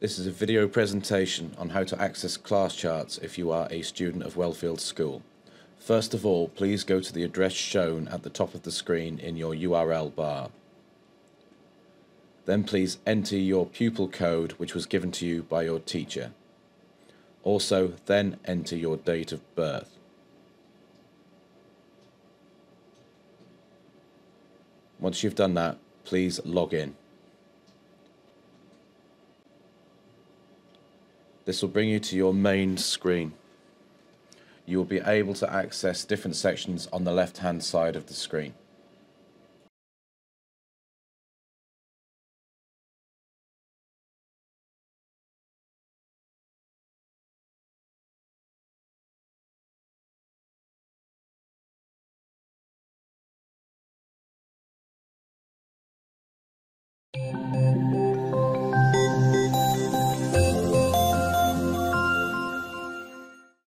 This is a video presentation on how to access class charts if you are a student of Wellfield School. First of all, please go to the address shown at the top of the screen in your URL bar. Then please enter your pupil code which was given to you by your teacher. Also, then enter your date of birth. Once you've done that, please log in. This will bring you to your main screen. You will be able to access different sections on the left-hand side of the screen.